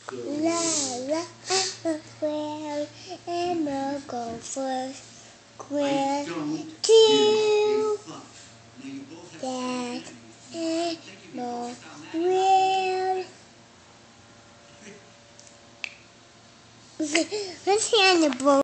La la, well, elmo go first. Well, two, that elmo will. Let's hear the